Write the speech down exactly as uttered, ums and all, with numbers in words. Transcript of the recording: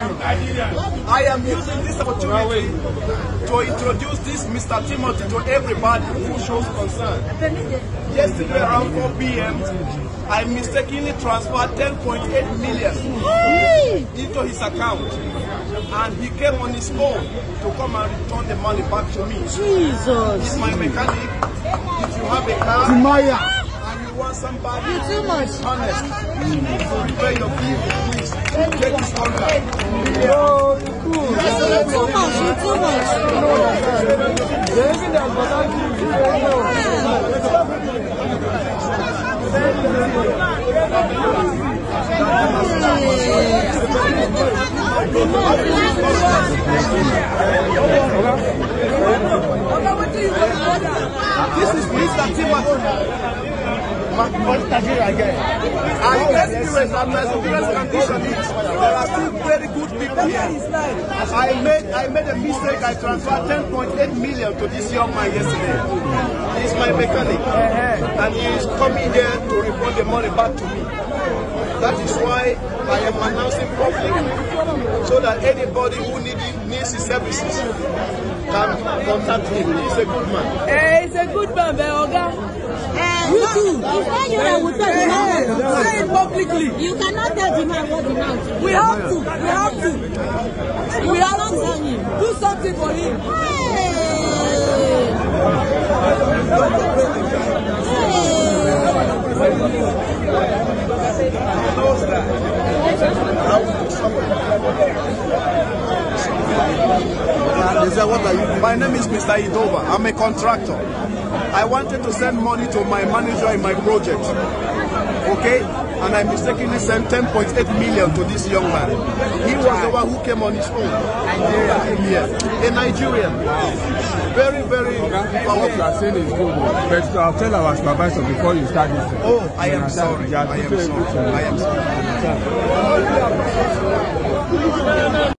I am using this opportunity to introduce this Mister Timothy to everybody who shows concern. Yesterday around four P M, I mistakenly transferred ten point eight million into his account, and he came on his own to come and return the money back to me. Jesus! He's my mechanic. If you have a car Timaya. and you want somebody You're too much. honest to repair your vehicle, please take his contact. Oh, cool. You're too much. You're too much. This is Mister Timothy. And let's be honest, as serious condition is, there are still very good people here. I made I made a mistake. I transferred ten point eight million to this young man yesterday. He's my mechanic, and he is coming here to report the money back to me. That is why I am announcing publicly, so that anybody who need, needs his services can contact him. He's a good man. Hey, he's a good man, Oga. You too. It's not you that will tell the man. Say it publicly. You cannot tell the man what the man should do. We have to. We have to. We have to tell him. Do something for him. My name is Mister Idova. I'm a contractor. I wanted to send money to my manager in my project. Okay? And I mistakenly sent ten point eight million to this young man. He was the one who came on his own. Nigerian. Yes. A Nigerian. Very, very okay. What you are saying is good. But I'll tell our supervisor before you start this. Oh, I am sorry. I am sorry. I am sorry.